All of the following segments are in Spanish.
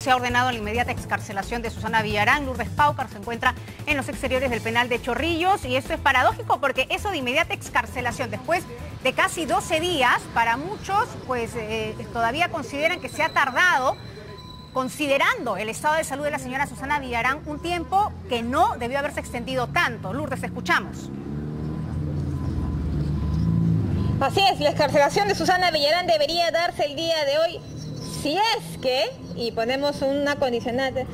Se ha ordenado la inmediata excarcelación de Susana Villarán. Lourdes Paucar se encuentra en los exteriores del penal de Chorrillos y esto es paradójico porque eso de inmediata excarcelación después de casi 12 días, para muchos pues todavía consideran que se ha tardado, considerando el estado de salud de la señora Susana Villarán, un tiempo que no debió haberse extendido tanto. Lourdes, te escuchamos. Así es, la excarcelación de Susana Villarán debería darse el día de hoy, si es que, y ponemos una condicionante,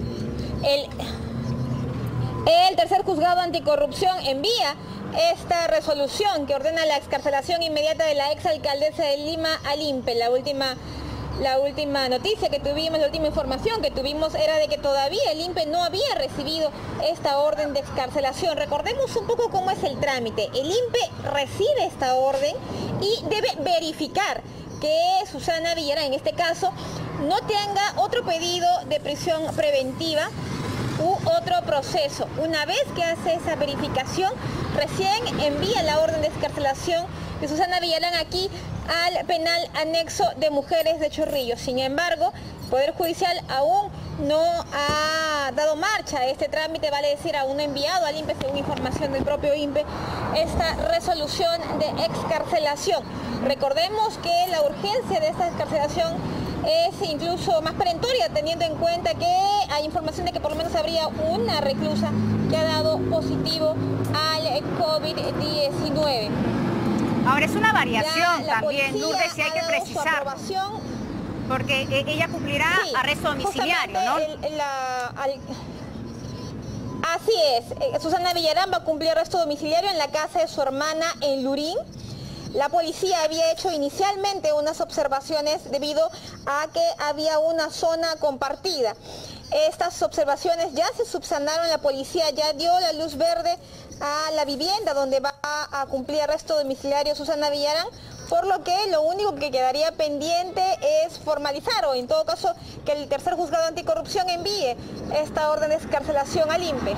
el tercer juzgado anticorrupción envía esta resolución que ordena la excarcelación inmediata de la exalcaldesa de Lima al INPE. La última noticia que tuvimos, la última información que tuvimos era de que todavía el INPE no había recibido esta orden de excarcelación. Recordemos un poco cómo es el trámite. El INPE recibe esta orden y debe verificar que Susana Villarán, en este caso, no tenga otro pedido de prisión preventiva u otro proceso. Una vez que hace esa verificación, recién envía la orden de excarcelación de Susana Villarán aquí al penal anexo de mujeres de Chorrillos. Sin embargo, el Poder Judicial aún no ha dado marcha a este trámite, vale decir, aún no ha enviado al INPE, según información del propio INPE, esta resolución de excarcelación. Recordemos que la urgencia de esta excarcelación es incluso más perentoria, teniendo en cuenta que hay información de que por lo menos habría una reclusa que ha dado positivo al COVID-19. Ahora es una variación también, Lourdes, si hay que precisar, porque ella cumplirá arresto domiciliario, ¿no? Así es, Susana Villarán va a cumplir arresto domiciliario en la casa de su hermana en Lurín. La policía había hecho inicialmente unas observaciones debido a que había una zona compartida. Estas observaciones ya se subsanaron, la policía ya dio la luz verde a la vivienda donde va a cumplir arresto domiciliario Susana Villarán, por lo que lo único que quedaría pendiente es formalizar, o en todo caso que el tercer juzgado anticorrupción envíe esta orden de excarcelación al INPE.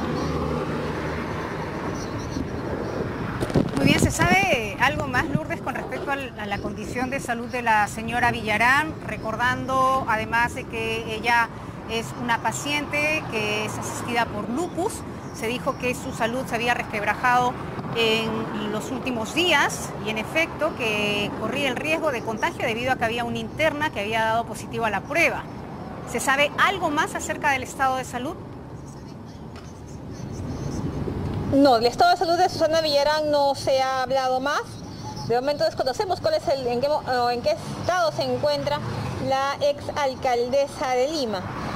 Muy bien, ¿se sabe algo más, Lourdes, con respecto a la condición de salud de la señora Villarán? Recordando además de que ella es una paciente que es asistida por lupus. Se dijo que su salud se había resquebrajado en los últimos días y en efecto que corría el riesgo de contagio debido a que había una interna que había dado positivo a la prueba. ¿Se sabe algo más acerca del estado de salud? No, del estado de salud de Susana Villarán no se ha hablado más. De momento desconocemos cuál es en qué estado se encuentra la exalcaldesa de Lima.